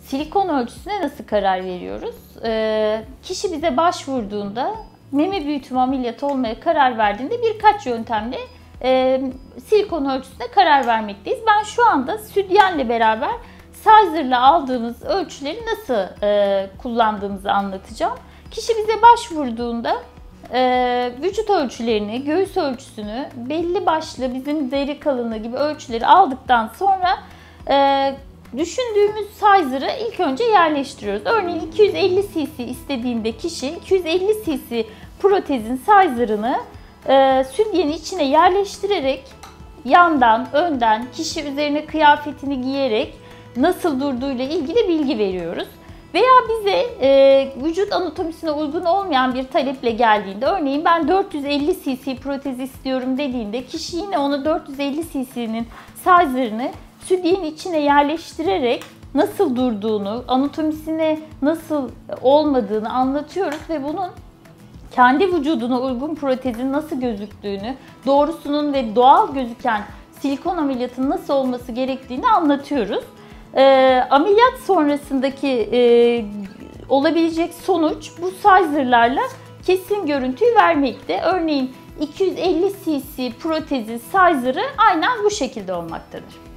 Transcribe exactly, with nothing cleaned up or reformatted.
silikon ölçüsüne nasıl karar veriyoruz? Ee, kişi bize başvurduğunda, meme büyütme ameliyatı olmaya karar verdiğinde birkaç yöntemle e, silikon ölçüsüne karar vermekteyiz. Ben şu anda sütyenle beraber Sizer'la aldığımız ölçüleri nasıl e, kullandığımızı anlatacağım. Kişi bize başvurduğunda e, vücut ölçülerini, göğüs ölçüsünü, belli başlı bizim deri kalınlığı gibi ölçüleri aldıktan sonra e, düşündüğümüz Sizer'ı ilk önce yerleştiriyoruz. Örneğin iki yüz elli cc istediğinde kişi iki yüz elli cc protezin Sizer'ını e, sütyenin içine yerleştirerek yandan, önden, kişi üzerine kıyafetini giyerek nasıl durduğuyla ilgili bilgi veriyoruz. Veya bize e, vücut anatomisine uygun olmayan bir taleple geldiğinde, örneğin ben dört yüz elli cc protez istiyorum dediğinde kişi yine ona dört yüz elli cc'nin Sizer'ını sütyenin içine yerleştirerek nasıl durduğunu, anatomisine nasıl olmadığını anlatıyoruz ve bunun kendi vücuduna uygun protezin nasıl gözüktüğünü, doğrusunun ve doğal gözüken silikon ameliyatının nasıl olması gerektiğini anlatıyoruz. E, ameliyat sonrasındaki e, olabilecek sonuç bu Sizer'larla kesin görüntüyü vermekte. Örneğin iki yüz elli cc protezin Sizer'ı aynen bu şekilde olmaktadır.